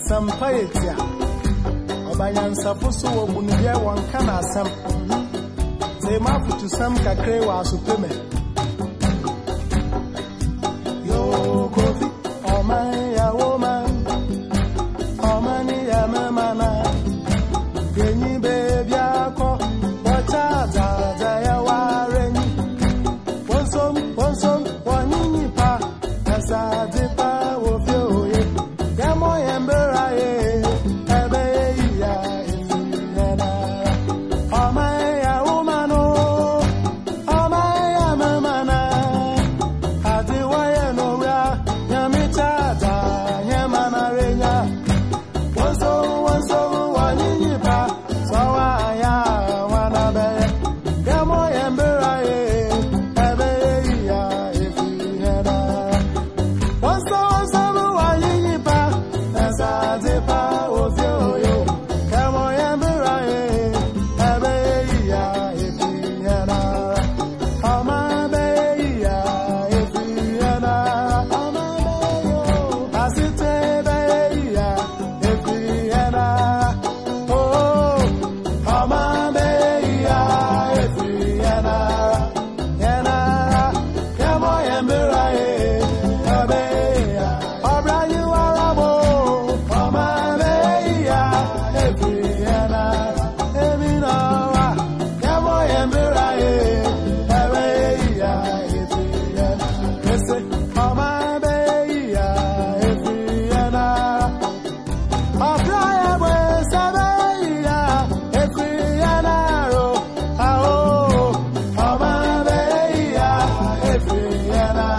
Sampayetia. Obayan Sapuso Bundia one kana some. Say mafu to some kakrewa supeme. Yo Kofi, oh my ya woman, oh mani ya mamana. Geni baby ako, wacha za ya wareni. Wonsom, wanini pa, asa dipa wofyo ye. Yamo yembera ye, ebe ya ifiyena. Omaya umano, omaya mamana. Hadi waye no ya, nyamita da, nyamana renya. Wonsom, wanini pa, sawa ya wanabe. Yamo yembera ye, ebe ya ifiyena. Wonsom, wanini pa, asa dipa wofyo yo. Yamo yembera ye, ebe ya ifiyena. Oma be ya ifiyena. Oma be yo, asite be ya ifiyena. Oh, oma be ya ifiyena. Yena, yamo yembera ye, ebe ya. Obra you arabo, oma be ya ifiyena. Eminoa, yamo yembera ye, ebe ya ifiyena. Listen, oma be ya ifiyena. Obra we sabe ya ifiyena ro. Ao, oma be ya ifiyena.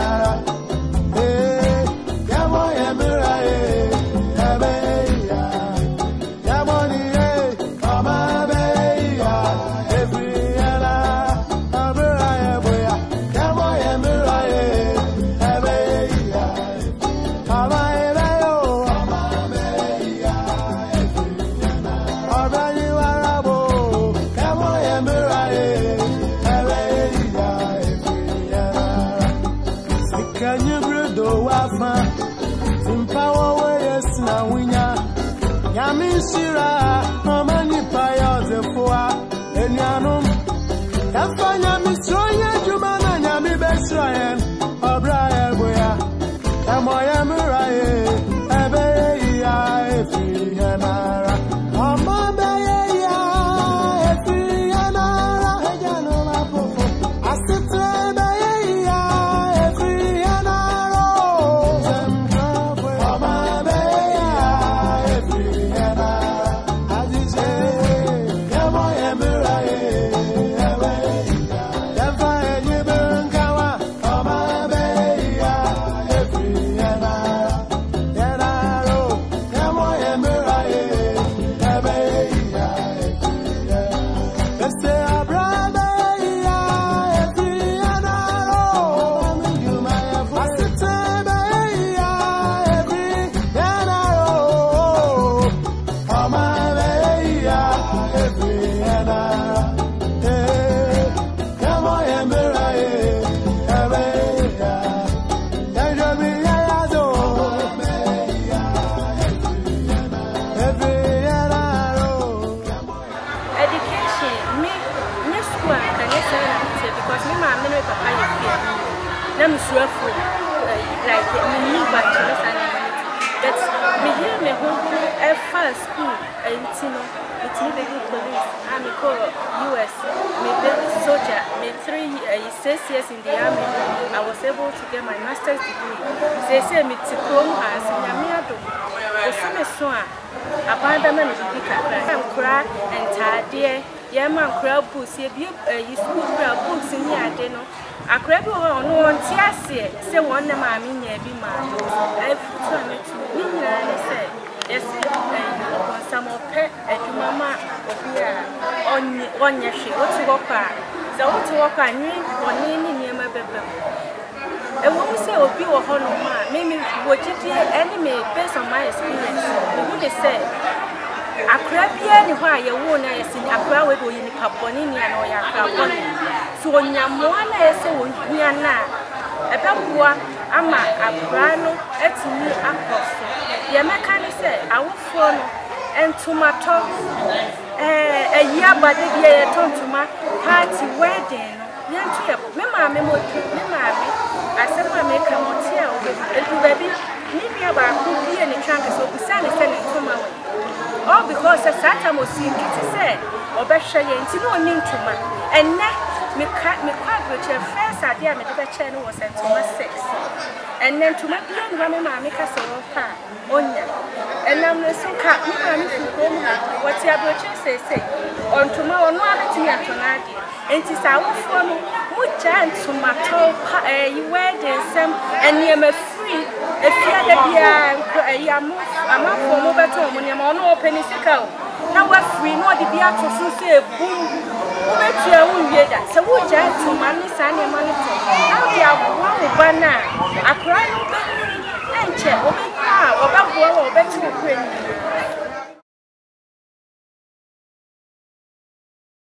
Eh, yamo yembera ye, ebe ya. Yamo ni ye, oma be ya ifiyena. Obra boya, yamo yembera ye, ebe ya. Oma ebe yo, oma be ya ifiyena. Obra you arabo, yamo yembera ye, ebe ya ifiyena. Sikanye bredo wafa, simpawa weyes na winya. Yamishira, omani paya zefua, enyanum. Yafanya misroye jumana nyami besroyen, obra eboya. Yamo yembera ye, ebe ya ifiyena. Oma be ya ifiyena, ejano mapofo. Asite be ya ifiyena ro. Oma be ya ifiyena. Azize, yamo yembera ye, ebe ya. Yafa enyibenkawa, oma be ya ifiyena. Yena ro, yamo yembera ye, ebe ya ifiyena. Ese abra be ya ifiyena ro. Asite be ya ifiyena ro. Oma be ya ifiyena. Eh, yamo yembera ye, ebe ya. Yajobi yayazo, ifiyena ro. Education, me school and can you say that because me my memory papa is here. Let me sure for like me new bachelor's and that's me here me home at first school and you know it's me baby police I'm a US me baby soldier me 6 years in the army I was able to get my master's degree say me to come as nyamiado osime so a abandonment be kakra am kra entade ye man kra books ye bi school kra books ni ade no akra bi ho no won ti ase se won na ma me nya bi ma I futu ametu ni nyina ne se yes some of edumama obi a onye hwe otu wo kwa se otu wo kwa nwi oni ni niema bebe e wo se obi wo ho no ma me wo gidi enemy based on my experience who they say akra bia ni ho a ye wo na yesi akra we do yini paponi ni ana o ya akra boni so onyamo na yesi wo hia na ebeboa ama akra no etini akoso ye mekani say awofo no entomato eya bade bia ye tontoma party wedding no yentu ye me maame asema meka motia edu baby ni bia ba ku bia ni twanke so bisa ne se ne ntoma we all because sata mo si nkiti say obehwe ye nti no ni ntoma enne me quadruple first idea me de che no was ntoma 6 and then ntoma bia ni ba me maame ka so pa onya enam ne so ka me maame fu ko mu ha wati abroche say ontoma ono abetimi atonade enti sa wofo no mu ntoma to you wedding sem eniema free efia da bia amafo mo beto mo ne ma ono openi sika na wa free no de bia to so say boom wo betia wo wie da se wo ntoma ne sa ne ma ne to na de aboa mo bana akra no be enche obetwa obeboa wo obetwa kweni